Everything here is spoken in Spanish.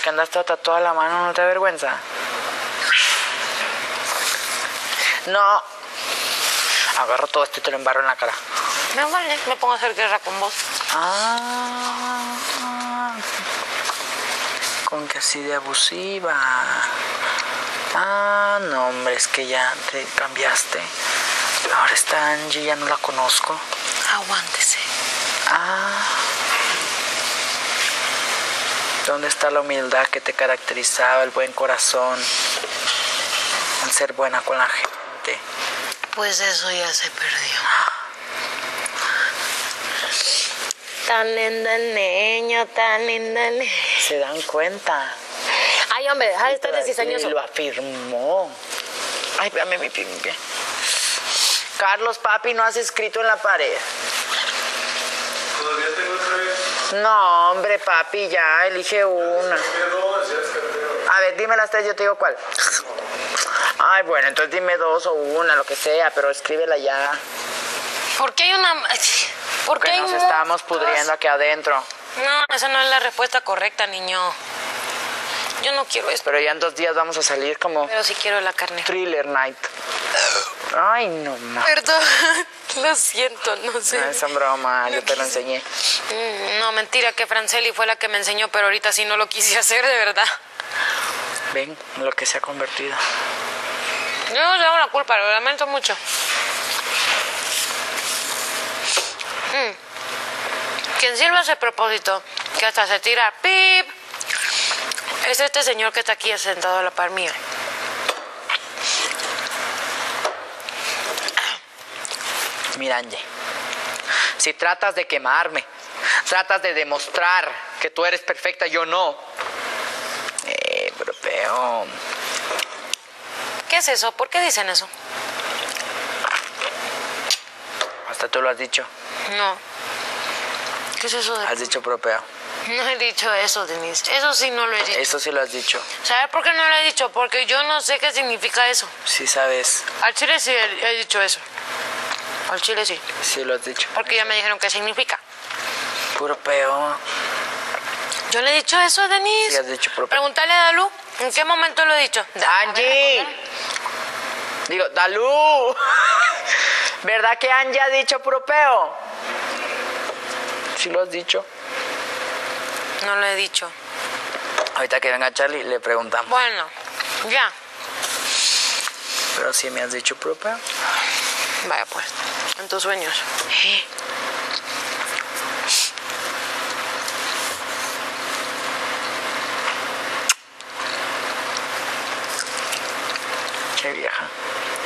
que andas toda tatuada la mano, ¿no te da vergüenza? No. Agarro todo esto y te lo embarro en la cara. Me vale, me pongo a hacer guerra con vos. Con que así de abusiva. No, hombre, es que ya te cambiaste. Ahora está Angie, ya no la conozco. Aguántese. ¿Dónde está la humildad que te caracterizaba, el buen corazón, el ser buena con la gente? Pues eso ya se perdió. Tan lindo el niño, tan lindo el niño. ¿Se dan cuenta? Ay, hombre, deja de estar de cizañoso. Lo afirmó. Ay, véame mi pie. Carlos, papi, ¿no has escrito en la pared? ¿Todavía tengo otra vez? No, hombre, papi, ya, elige una. A ver, dime las tres, yo te digo cuál. Ay, bueno, entonces dime dos o una, lo que sea, pero escríbela ya. ¿Por qué hay una...? ¿Por qué Que hay nos moscas? estamos pudriendo aquí adentro. No, esa no es la respuesta correcta, niño. Yo no quiero esto. Pero ya en 2 días vamos a salir como Pero sí quiero la carne. Thriller Night. Ay, no más. Perdón, lo siento, no sé. No, es broma, yo te lo enseñé. No, mentira, que Franceli fue la que me enseñó, pero ahorita sí no lo quise hacer, de verdad. Ven, lo que se ha convertido. Yo no le hago la culpa, lo lamento mucho. Quien sirve ese propósito, que hasta se tira pip, es este señor que está aquí sentado a la par mía. Mira, Angie, si tratas de quemarme, tratas de demostrar que tú eres perfecta, yo no. Pero peor. ¿Qué es eso? ¿Por qué dicen eso? Hasta tú lo has dicho. No. ¿Qué es eso de...? Has dicho propio. No he dicho eso, Denise. Eso sí no lo he dicho. Eso sí lo has dicho. ¿Sabes por qué no lo he dicho? Porque yo no sé qué significa eso. Sí sabes. Al chile sí he dicho eso. Al chile sí. Sí lo has dicho. Porque ya me dijeron qué significa. Puro peo. Yo le he dicho eso, Denise. Sí has dicho propio. Pregúntale a Dalu. ¿En qué momento lo he dicho? Angie. Digo, Dalu. ¿Verdad que Angie ha dicho puro peo? Sí lo has dicho. No lo he dicho. Ahorita que venga Charlie le preguntamos. Bueno, ya. Pero sí me has dicho puro peo. Vaya pues, en tus sueños. Qué vieja.